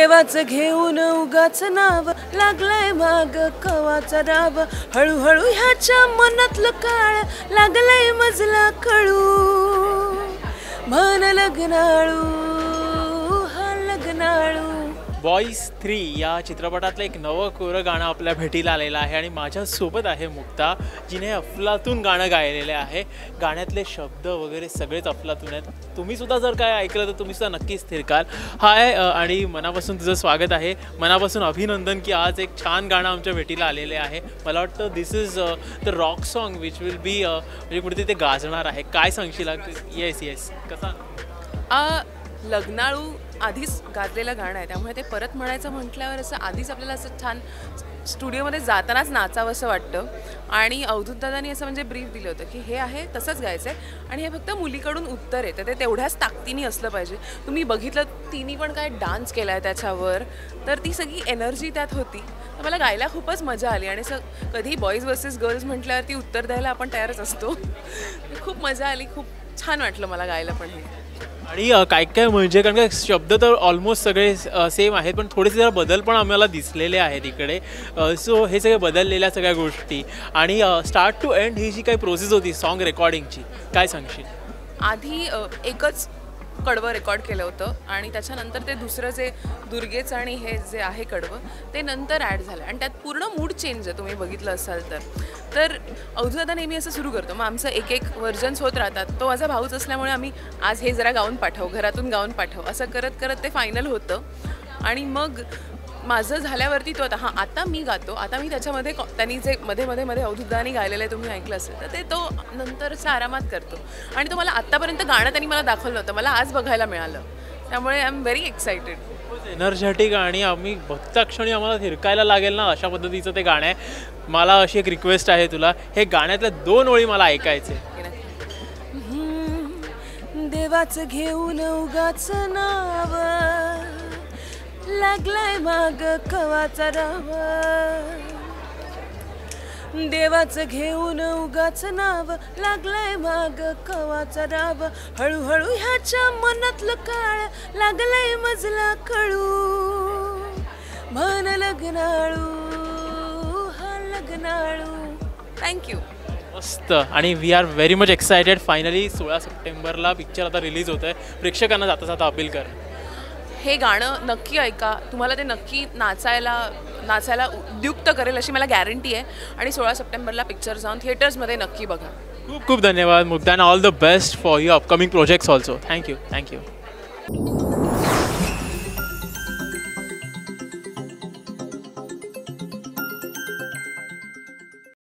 देवाचं घेऊन उगाच नाव लागलाय माग कवाचा राव हळूहळू ह्याच्या मनातलं काळ लागलाय मजला कळू म्हण लग्नाळू हा लग्नाळू। बॉईज 3 या चित्रपटातलं एक नवं कोरं गाणं आपल्या भेटीला आलेलं आहे आणि माझ्यासोबत आहे मुक्ता, जिने अफलातून गाणं गायलेलं आहे। गाण्यातले शब्द वगैरे सगळेच अफलातून आहेत। तुम्ही सुद्धा जर काय ऐकलं तर तुम्ही सुद्धा नक्कीच थिरकाल। हाय आणि मनापासून तुझं स्वागत आहे, मनापासून अभिनंदन की आज एक छान गाणं आमच्या भेटीला आलेले आहे। मला वाटतं this is the rock song which will be म्हणजे कुठे ते गाजणार आहे। काय सांगशील? येस येस कसा? लग्नाळू आधीच गाजलेलं गाणं आहे, त्यामुळे ते परत म्हणायचं म्हटल्यावर असं आधीच आपल्याला असं छान स्टुडिओमध्ये जातानाच नाचावं असं वाटतं। आणि अवधूत दादांनी असं म्हणजे ब्रीफ दिलं होतं की हे आहे तसंच गायचं आहे आणि हे फक्त मुलीकडून उत्तर आहे, तर ते तेवढ्याच ताकदीने असलं पाहिजे। तुम्ही बघितलं तिने पण काय डान्स केला आहे त्याच्यावर, तर ती सगळी एनर्जी त्यात होती, तर मला गायला खूपच मजा आली। आणि असं कधी बॉईज वर्सेस गर्ल्स म्हटल्यावरती उत्तर द्यायला आपण तयारच असतो। खूप मजा आली, खूप छान वाटलं मला गायला पण हे। आणि काय काय म्हणजे कारण का शब्द तर ऑलमोस्ट सगळे सेम आहेत, पण थोडेसे जरा बदल पण आम्हाला दिसलेले आहेत इकडे। सो हे सगळे बदललेल्या सगळ्या गोष्टी आणि स्टार्ट टू एंड ही जी काही प्रोसेस होती सॉन्ग रेकॉर्डिंगची, काय सांगशील? आधी एकच कडवं रेकॉर्ड केलं होतं आणि त्याच्यानंतर ते दुसरं जे दुर्गेचं आणि हे जे आहे कडवं ते नंतर ॲड झालं आणि त्यात पूर्ण मूड चेंज आहे, तुम्ही बघितलं असाल तर अवधूतदादा नेहमी असं सुरू करतो, मग आमचं एक एक व्हर्जन्स होत राहतात। तो माझा भाऊच असल्यामुळे आम्ही आज हे जरा गाऊन पाठव, घरातून गाऊन पाठव, असं करत करत ते फायनल होतं। आणि मग माझं झाल्यावरती तो आता मी गातो, आता मी त्याच्यामध्ये त्यांनी जे मध्ये अवधूतदादांनी गायलेलं आहे तुम्ही ऐकलं असेल तर ते तो नंतरचा आरामात करतो। आणि तो मला आत्तापर्यंत गाणं त्यांनी मला दाखवलं नव्हतं, मला आज बघायला मिळालं, त्यामुळे I am very excited. Energetic आणि आम्ही बघता क्षणी आम्हाला थिरकायला लागेल ना अशा पद्धतीचं ते गाणं आहे। मला अशी एक रिक्वेस्ट आहे तुला, हे गाण्यातल्या 2 ओळी मला ऐकायचे। देवाचं घेऊन उगाच नाव लागलाय माग कवाचा राव देवाचं घेऊन उगाच नाव लागलाय माग कवाचा राव हळूहळू ह्याच्या मनातलं काळ लागलाय मजला कळू म्हण लग्नाळू हा लग्नाळू। थँक्यू। मस्त। आणि we are very much excited. Finally 16 सप्टेंबरला पिक्चर आता रिलीज होतं आहे, प्रेक्षकांना जाता जाता अपील कर, हे गाणं नक्की ऐका, तुम्हाला ते नक्की नाचायला उद्युक्त करेल अशी मला गॅरंटी आहे। आणि 16 सप्टेंबरला पिक्चर जाऊन थिएटर्समध्ये नक्की बघा। खूप खूप धन्यवाद Mukta, all the best for your upcoming projects also. Thank you.